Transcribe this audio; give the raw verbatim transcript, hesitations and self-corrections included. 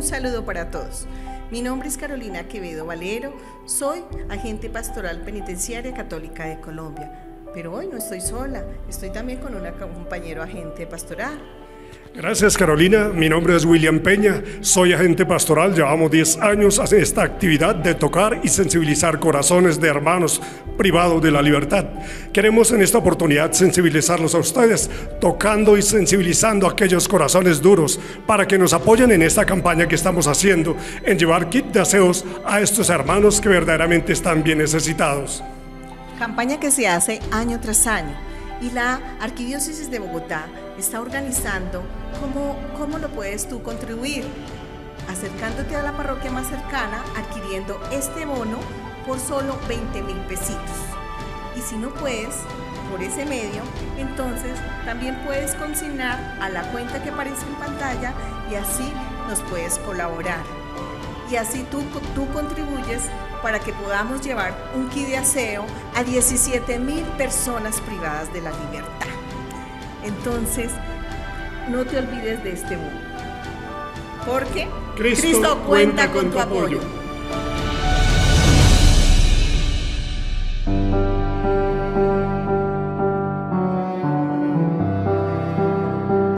saludo para todos. Mi nombre es Carolina Quevedo Valero, soy agente pastoral penitenciaria católica de Colombia. Pero hoy no estoy sola, estoy también con un compañero agente pastoral. Gracias, Carolina. Mi nombre es William Peña, soy agente pastoral. Llevamos diez años en esta actividad de tocar y sensibilizar corazones de hermanos privados de la libertad. Queremos en esta oportunidad sensibilizarlos a ustedes, tocando y sensibilizando a aquellos corazones duros para que nos apoyen en esta campaña que estamos haciendo en llevar kit de aseos a estos hermanos que verdaderamente están bien necesitados. Campaña que se hace año tras año y la Arquidiócesis de Bogotá está organizando cómo, cómo lo puedes tú contribuir, acercándote a la parroquia más cercana, adquiriendo este bono por solo veinte mil pesitos. Y si no puedes, por ese medio, entonces también puedes consignar a la cuenta que aparece en pantalla y así nos puedes colaborar. Y así tú, tú contribuyes para que podamos llevar un kit de aseo a diecisiete mil personas privadas de la libertad. Entonces, no te olvides de este bono, porque Cristo, Cristo cuenta con tu apoyo.